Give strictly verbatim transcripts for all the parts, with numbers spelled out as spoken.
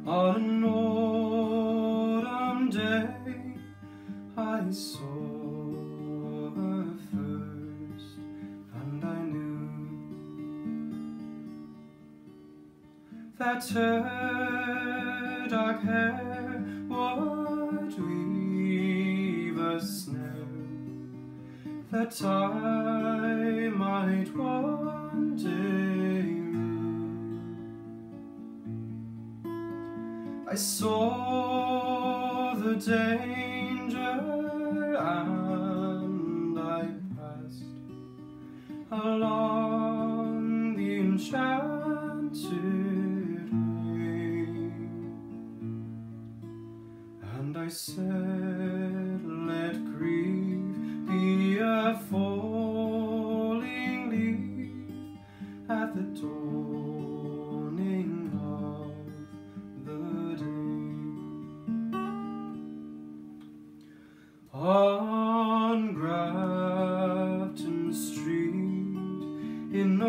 On an autumn day I saw her first, and I knew that her dark hair would weave a snare that I might one day rue. I saw the danger and I passed along the enchanted way, and I said, let grief be a falling leaf at the dawning of the day. On Grafton Street in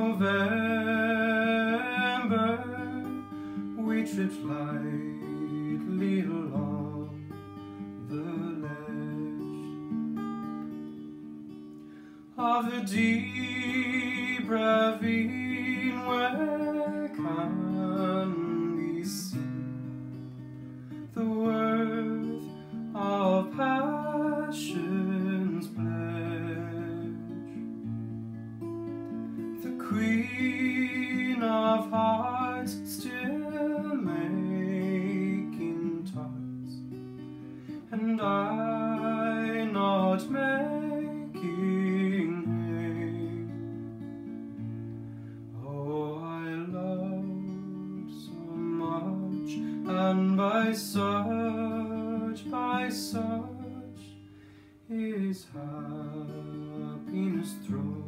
November we tripped lightly along the ledge of the deep ravine where can we see the worth of passion's pledge. The Queen of Hearts still making tarts, and I not making hay. Oh, I loved so much, and by such, by such is happiness thrown.